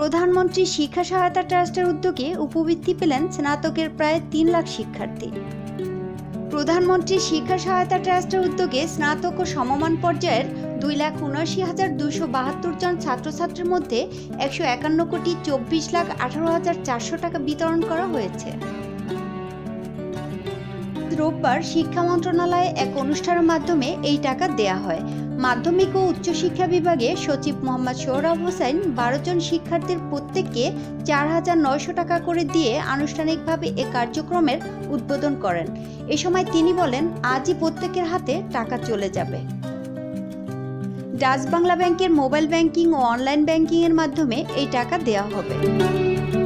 প্রধানমন্ত্রী শিক্ষা সহায়তা ট্রাস্টের উদ্যোগে উপবৃত্তি পেলেন স্নাতকের প্রায় ৩ লাখ শিক্ষার্থী। প্রধানমন্ত্রী শিক্ষা সহায়তা ট্রাস্টের উদ্যোগে স্নাতক ও সমমান পর্যায়ের 2,79,272 জন ছাত্রছাত্রীর মধ্যে 151,24,18,400 টাকা বিতরণ করা হয়েছে। রোববার শিক্ষা মন্ত্রণালয়ে এক অনুষ্ঠানের মাধ্যমে এই টাকা দেয়া হয়। মাধ্যমিক ও উচ্চশিক্ষা বিভাগে সচিব মোহাম্মদ সোহরাব হোসেন 12 জন শিক্ষার্থীর প্রত্যেককে 4,900 টাকা করে দিয়ে আনুষ্ঠানিকভাবে এ কার্যক্রমের উদ্বোধন করেন। এ সময় তিনি বলেন, আজই প্রত্যেকের হাতে টাকা চলে যাবে। ডাচ বাংলা ব্যাংকের মোবাইল ব্যাংকিং ও অনলাইন ব্যাংকিং এর মাধ্যমে এই টাকা দেওয়া হবে।